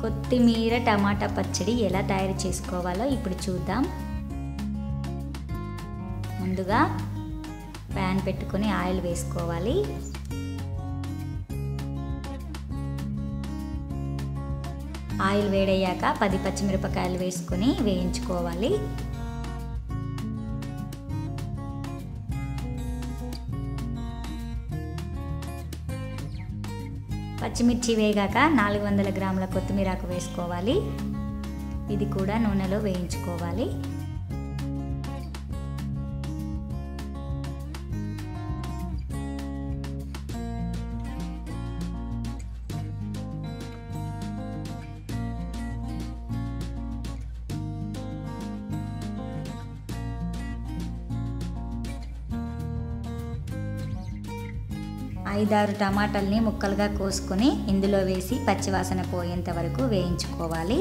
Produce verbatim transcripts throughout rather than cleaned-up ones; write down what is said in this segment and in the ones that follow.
కొత్తిమీర టమాటా పచ్చడి ఎలా తయారు చేసుకోవాలో ఇప్పుడు చూద్దాం. ముందుగా ప్యాన్ పెట్టుకొని ఆయిల్ వేసుకోవాలి. ఆయిల్ వేడయ్యాక పది పచ్చిమిరపకాయలు వేసుకొని వేయించుకోవాలి. పచ్చిమిర్చి వేగాక నాలుగు వందల గ్రాముల కొత్తిమీరకు వేసుకోవాలి. ఇది కూడా నూనెలో వేయించుకోవాలి. ఐదారు టమాటాలని ముక్కలుగా కోసుకొని ఇందులో వేసి పచ్చివాసన పోయేంత వరకు వేయించుకోవాలి.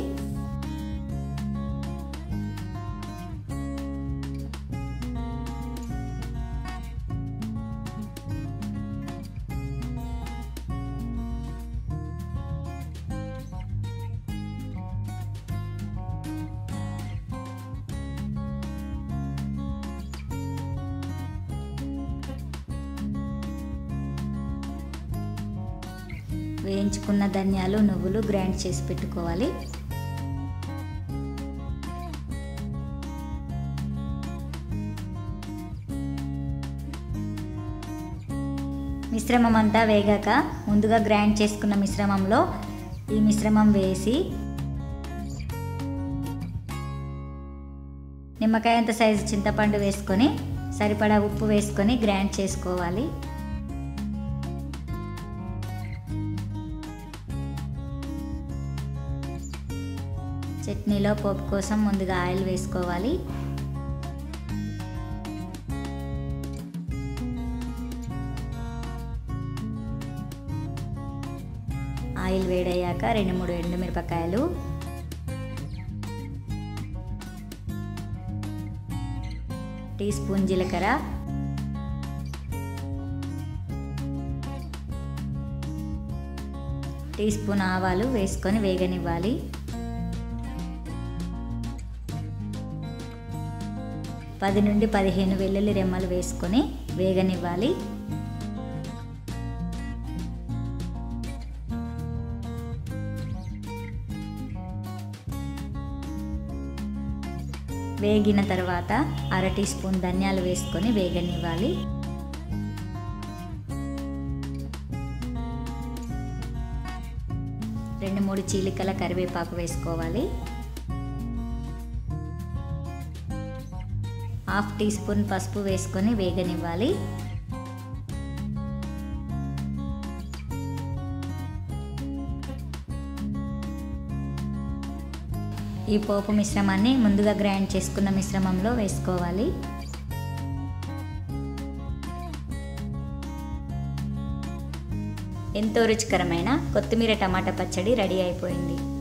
వేయించుకున్న ధనియాలు నువ్వులు గ్రైండ్ చేసి పెట్టుకోవాలి. మిశ్రమం అంతా వేగాక ముందుగా గ్రైండ్ చేసుకున్న మిశ్రమంలో ఈ మిశ్రమం వేసి నిమ్మకాయ అంత సైజు చింతపండు వేసుకొని సరిపడా ఉప్పు వేసుకొని గ్రైండ్ చేసుకోవాలి. చట్నీలో పోపు కోసం ముందుగా ఆయిల్ వేసుకోవాలి. ఆయిల్ వేడయ్యాక రెండు మూడు ఎండుమిరపకాయలు, టీ స్పూన్ జీలకర్ర, టీ స్పూన్ ఆవాలు వేసుకొని వేగనివ్వాలి. పది నుండి పదిహేను వెల్లుల్లి రెమ్మలు వేసుకొని వేగనివ్వాలి. వేగిన తర్వాత అర టీ స్పూన్ ధనియాలు వేసుకొని వేగనివ్వాలి. రెండు మూడు చీలికల కరివేపాకు వేసుకోవాలి. హాఫ్ టీ స్పూన్ పసుపు వేసుకొని వేగనివ్వాలి. ఈ పోపు మిశ్రమాన్ని ముందుగా గ్రైండ్ చేసుకున్న మిశ్రమంలో వేసుకోవాలి. ఎంతో రుచికరమైన కొత్తిమీర టమాటా పచ్చడి రెడీ అయిపోయింది.